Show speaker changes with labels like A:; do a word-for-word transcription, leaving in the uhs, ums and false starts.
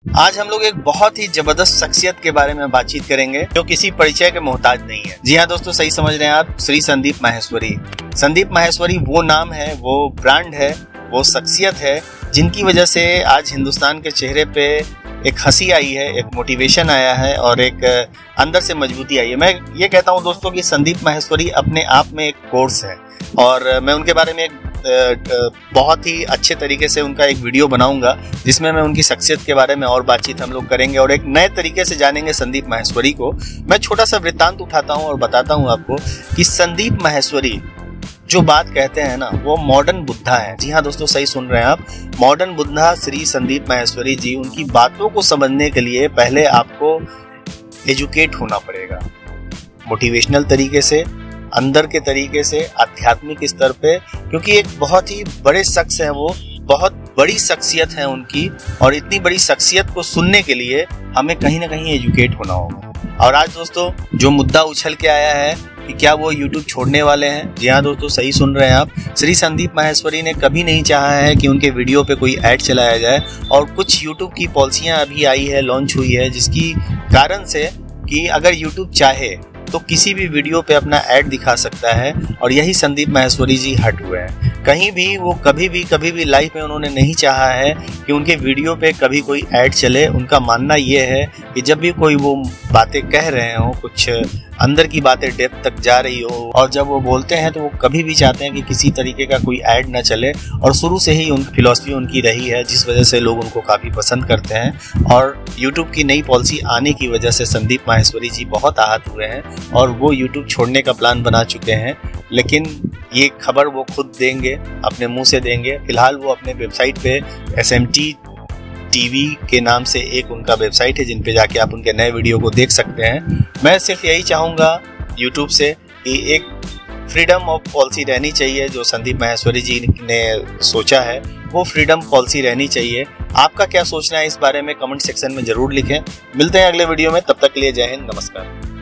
A: आज हम लोग एक बहुत ही जबरदस्त शख्सियत के बारे में बातचीत करेंगे जो किसी परिचय के मोहताज नहीं है। जी हाँ दोस्तों, सही समझ रहे हैं आप, श्री संदीप माहेश्वरी। संदीप माहेश्वरी वो नाम है, वो ब्रांड है, वो शख्सियत है जिनकी वजह से आज हिंदुस्तान के चेहरे पे एक हंसी आई है, एक मोटिवेशन आया है और एक अंदर से मजबूती आई है। मैं ये कहता हूँ दोस्तों कि संदीप माहेश्वरी अपने आप में एक कोर्स है और मैं उनके बारे में एक बहुत ही अच्छे तरीके से उनका एक वीडियो बनाऊंगा जिसमें मैं उनकी शख्सियत के बारे में और बातचीत हम लोग करेंगे और एक नए तरीके से जानेंगे संदीप माहेश्वरी को। मैं छोटा सा वृत्तांत उठाता हूं और बताता हूं आपको कि संदीप माहेश्वरी जो बात कहते हैं ना, वो मॉडर्न बुद्धा है। जी हाँ दोस्तों, सही सुन रहे हैं आप, मॉडर्न बुद्धा श्री संदीप माहेश्वरी जी। उनकी बातों को समझने के लिए पहले आपको एजुकेट होना पड़ेगा, मोटिवेशनल तरीके से, अंदर के तरीके से, आध्यात्मिक स्तर पे, क्योंकि एक बहुत ही बड़े शख्स हैं वो, बहुत बड़ी शख्सियत है उनकी और इतनी बड़ी शख्सियत को सुनने के लिए हमें कहीं ना कहीं एजुकेट होना होगा। और आज दोस्तों जो मुद्दा उछल के आया है कि क्या वो यूट्यूब छोड़ने वाले हैं। जी हाँ दोस्तों, सही सुन रहे हैं आप, श्री संदीप माहेश्वरी ने कभी नहीं चाहा है कि उनके वीडियो पे कोई ऐड चलाया जाए और कुछ यूट्यूब की पॉलिसियां अभी आई है, लॉन्च हुई है, जिसकी कारण से कि अगर यूट्यूब चाहे तो किसी भी वीडियो पे अपना ऐड दिखा सकता है और यही संदीप माहेश्वरी जी हट हुए हैं। कहीं भी वो कभी भी कभी भी लाइफ में उन्होंने नहीं चाहा है कि उनके वीडियो पे कभी कोई ऐड चले। उनका मानना ये है कि जब भी कोई वो बातें कह रहे हो, कुछ अंदर की बातें डेप्थ तक जा रही हो और जब वो बोलते हैं तो वो कभी भी चाहते हैं कि किसी तरीके का कोई ऐड न चले और शुरू से ही उनकी फिलॉसफी उनकी रही है, जिस वजह से लोग उनको काफ़ी पसंद करते हैं। और यूट्यूब की नई पॉलिसी आने की वजह से संदीप माहेश्वरी जी बहुत आहत हुए हैं और वो यूट्यूब छोड़ने का प्लान बना चुके हैं, लेकिन ये खबर वो खुद देंगे, अपने मुंह से देंगे। फिलहाल वो अपने वेबसाइट पे एस एम टी टीवी के नाम से एक उनका वेबसाइट है जिन पे जाके आप उनके नए वीडियो को देख सकते हैं। मैं सिर्फ यही चाहूँगा यूट्यूब से कि एक फ्रीडम ऑफ पॉलिसी रहनी चाहिए, जो संदीप माहेश्वरी जी ने सोचा है वो फ्रीडम पॉलिसी रहनी चाहिए। आपका क्या सोचना है इस बारे में कमेंट सेक्शन में जरूर लिखें। मिलते हैं अगले वीडियो में, तब तक के लिए जय हिंद, नमस्कार।